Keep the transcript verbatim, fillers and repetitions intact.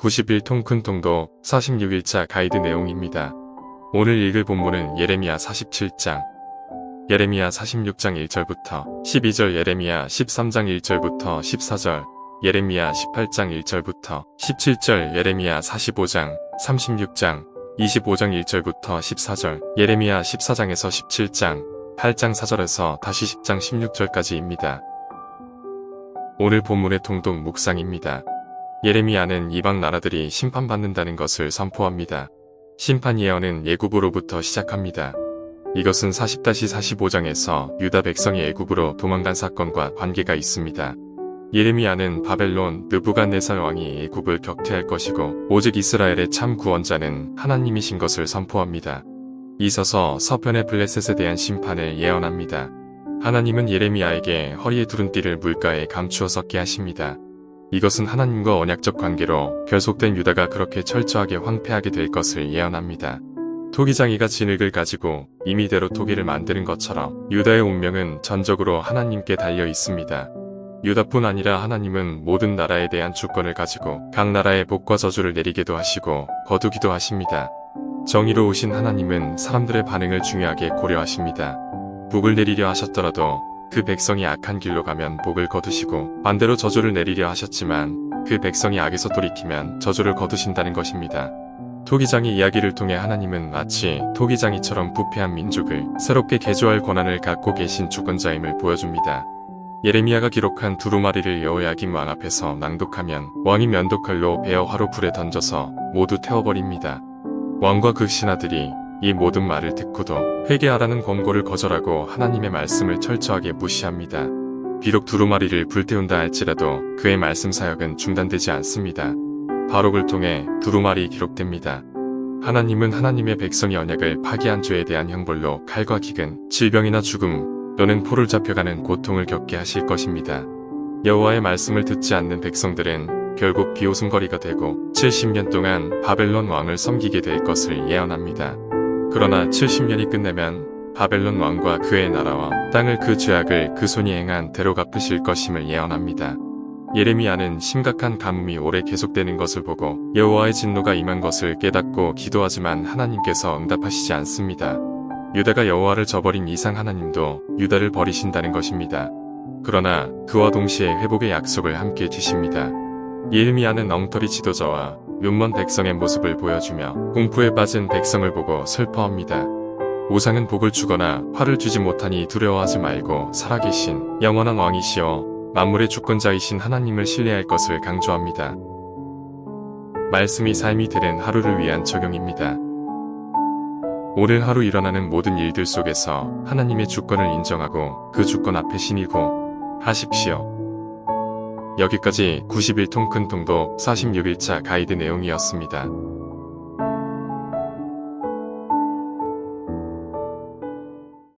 구십일 통 큰 통도 사십육 일차 가이드 내용입니다. 오늘 읽을 본문은 예레미야 사십칠 장, 예레미야 사십육 장 일 절부터 십이 절, 예레미야 십삼 장 일 절부터 십사 절, 예레미야 십팔 장 일 절부터 십칠 절, 예레미야 사십오 장, 삼십육 장, 이십오 장 일 절부터 십사 절, 예레미야 십사 장에서 십칠 장, 팔 장 사 절에서 다시 십 장 십육 절까지입니다. 오늘 본문의 통독 묵상입니다. 예레미야는 이방 나라들이 심판받는다는 것을 선포합니다. 심판 예언은 애굽으로부터 시작합니다. 이것은 사십 사십오 장에서 유다 백성이 애굽으로 도망간 사건과 관계가 있습니다. 예레미야는 바벨론 느부갓네살 왕이 애굽을 격퇴할 것이고 오직 이스라엘의 참 구원자는 하나님이신 것을 선포합니다. 이서서 서편의 블레셋에 대한 심판을 예언합니다. 하나님은 예레미야에게 허리에 두른 띠를 물가에 감추어 섞게 하십니다. 이것은 하나님과 언약적 관계로 결속된 유다가 그렇게 철저하게 황폐하게 될 것을 예언합니다. 토기장이가 진흙을 가지고 임의대로 토기를 만드는 것처럼 유다의 운명은 전적으로 하나님께 달려 있습니다. 유다뿐 아니라 하나님은 모든 나라에 대한 주권을 가지고 각 나라에 복과 저주를 내리기도 하시고 거두기도 하십니다. 정의로우신 하나님은 사람들의 반응을 중요하게 고려하십니다. 복을 내리려 하셨더라도 그 백성이 악한 길로 가면 복을 거두시고 반대로 저주를 내리려 하셨지만 그 백성이 악에서 돌이키면 저주를 거두신다는 것입니다. 토기장이 이야기를 통해 하나님은 마치 토기장이처럼 부패한 민족을 새롭게 개조할 권한을 갖고 계신 주권자임을 보여줍니다. 예레미야가 기록한 두루마리를 여호야김 왕 앞에서 낭독하면 왕이 면도칼로 베어 화로 불에 던져서 모두 태워버립니다. 왕과 그 신하들이 이 모든 말을 듣고도 회개하라는 권고를 거절하고 하나님의 말씀을 철저하게 무시합니다. 비록 두루마리를 불태운다 할지라도 그의 말씀 사역은 중단되지 않습니다. 바록을 통해 두루마리 기록됩니다. 하나님은 하나님의 백성의 언약을 파기한 죄에 대한 형벌로 칼과 기근, 질병이나 죽음 또는 포를 잡혀가는 고통을 겪게 하실 것입니다. 여호와의 말씀을 듣지 않는 백성들은 결국 비웃음거리가 되고 칠십 년 동안 바벨론 왕을 섬기게 될 것을 예언합니다. 그러나 칠십 년이 끝나면 바벨론 왕과 그의 나라와 땅을 그 죄악을 그 손이 행한 대로 갚으실 것임을 예언합니다. 예레미야는 심각한 가뭄이 오래 계속되는 것을 보고 여호와의 진노가 임한 것을 깨닫고 기도하지만 하나님께서 응답하시지 않습니다. 유다가 여호와를 저버린 이상 하나님도 유다를 버리신다는 것입니다. 그러나 그와 동시에 회복의 약속을 함께 주십니다. 예레미야는 엉터리 지도자와 눈먼 백성의 모습을 보여주며 공포에 빠진 백성을 보고 슬퍼합니다. 우상은 복을 주거나 화를 주지 못하니 두려워하지 말고 살아계신 영원한 왕이시여 만물의 주권자이신 하나님을 신뢰할 것을 강조합니다. 말씀이 삶이 되는 하루를 위한 적용입니다. 오늘 하루 일어나는 모든 일들 속에서 하나님의 주권을 인정하고 그 주권 앞에 신이고 하십시오. 여기까지 구십일 통 큰 통독 사십육 일차 가이드 내용이었습니다.